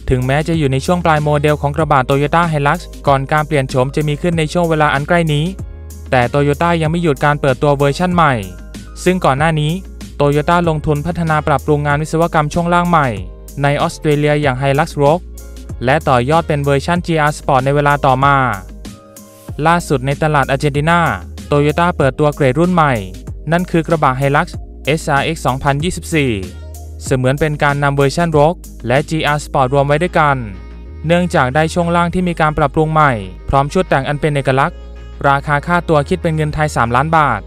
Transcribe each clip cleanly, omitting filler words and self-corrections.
ถึงแม้จะอยู่ในช่วงปลายโมเดลของกระบะ Toyota Hilux ก่อนการเปลี่ยนโฉมจะมีขึ้นในช่วงเวลาอันใกล้นี้แต่ Toyota ยังไม่หยุดการเปิดตัวเวอร์ชั่นใหม่ซึ่งก่อนหน้านี้ Toyota ลงทุนพัฒนาปรับปรุงงานวิศวกรรมช่วงล่างใหม่ในออสเตรเลียอย่าง Hilux Rogue และต่อยอดเป็นเวอร์ชัน GR Sport ในเวลาต่อมาล่าสุดในตลาดอาร์เจนตินา Toyota เปิดตัวเกรดรุ่นใหม่นั่นคือกระบะ Hilux SRX 2024 เสมือนเป็นการนำเวอร์ชัน Rogue และ GR Sport รวมไว้ด้วยกันเนื่องจากได้ช่วงล่างที่มีการปรับปรุงใหม่พร้อมชุดแต่งอันเป็นเอกลักษณ์ราคาค่าตัวคิดเป็นเงินไทย3 ล้านบาท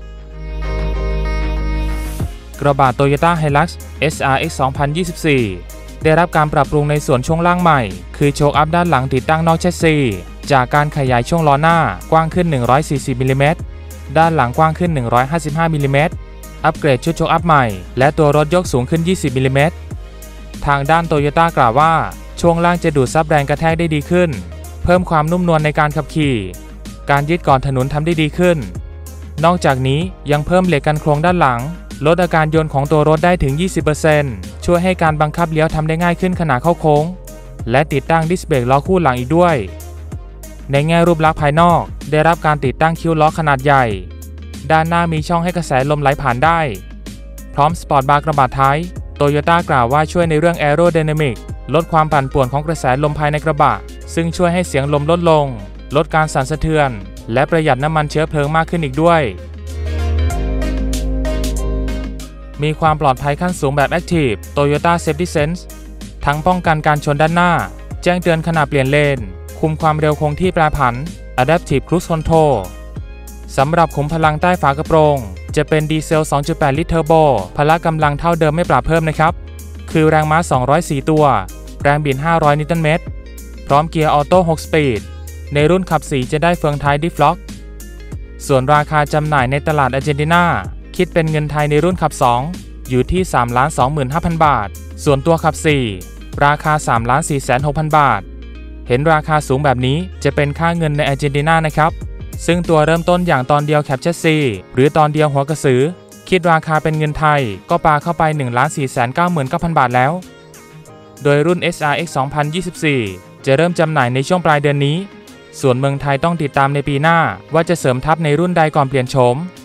กระบะ Toyota Hilux SRX 2024 ได้รับการปรับปรุงในส่วนช่วงล่างใหม่คือโชคอัพด้านหลังติดตั้งนอกแชสซีจากการขยายช่วงล้อหน้ากว้างขึ้น140มิลลิเมตรด้านหลังกว้างขึ้น155มิลลิเมตรอัปเกรดชุดโชคอัพใหม่และตัวรถยกสูงขึ้น20มิลลิเมตรทางด้าน Toyota กล่าวว่าช่วงล่างจะดูดซับแรงกระแทกได้ดีขึ้นเพิ่มความนุ่มนวลในการขับขี่การยึดเกาะถนนทำได้ดีขึ้นนอกจากนี้ยังเพิ่มเหล็กกันโครงด้านหลังลดอาการโยนของตัวรถได้ถึง 20% ช่วยให้การบังคับเลี้ยวทำได้ง่ายขึ้นขณะเข้าโค้งและติดตั้งดิสเบรกล้อคู่หลังอีกด้วยในแง่รูปลักษณ์ภายนอกได้รับการติดตั้งคิ้วล้อขนาดใหญ่ด้านหน้ามีช่องให้กระแสลมไหลผ่านได้พร้อมสปอร์ตบาร์กระบะท้าย Toyota กล่าวว่าช่วยในเรื่องแอโรไดนามิกลดความปั่นป่วนของกระแสลมภายในกระบะซึ่งช่วยให้เสียงลมลดลงลดการสั่นสะเทือนและประหยัดน้ำมันเชื้อเพลิงมากขึ้นอีกด้วยมีความปลอดภัยขั้นสูงแบบ Active Toyota Safety Sense ทั้งป้องกันการชนด้านหน้าแจ้งเตือนขณะเปลี่ยนเลนคุมความเร็วคงที่แปรผัน Adaptive Cruise Control สำหรับขุมพลังใต้ฝากระโปรงจะเป็นดีเซล 2.8 ลิตรเทอร์โบพละกำลังเท่าเดิมไม่ปรับเพิ่มนะครับคือแรงม้า204ตัวแรงบิด500นิวตันเมตรพร้อมเกียร์ออโต้6สปีดในรุ่นขับ4จะได้เฟืองท้ายดิฟล็อกส่วนราคาจำหน่ายในตลาดอาร์เจนตินาคิดเป็นเงินไทยในรุ่นขับ2อยู่ที่ 3,25,000 บาทส่วนตัวขับ4ราคา 3,460,000 บาทเห็นราคาสูงแบบนี้จะเป็นค่าเงินในอาร์เจนตินานะครับซึ่งตัวเริ่มต้นอย่างตอนเดียวแคปแชสซีหรือตอนเดียวหัวกระสือคิดราคาเป็นเงินไทยก็ปาเข้าไป 1,499,900 บาทแล้วโดยรุ่น SRX 2024 จะเริ่มจำหน่ายในช่วงปลายเดือนนี้ส่วนเมืองไทยต้องติดตามในปีหน้าว่าจะเสริมทัพในรุ่นใดก่อนเปลี่ยนโฉม